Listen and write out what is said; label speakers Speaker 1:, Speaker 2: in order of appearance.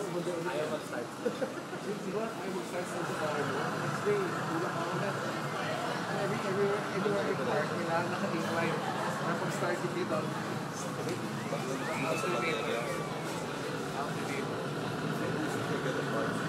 Speaker 1: Ayaw mag-start.
Speaker 2: Siguro ayaw mag-start sa next day. Tulak ako na. Everywhere I park, kailangan naka-incline. Napag-start dito. Out to date.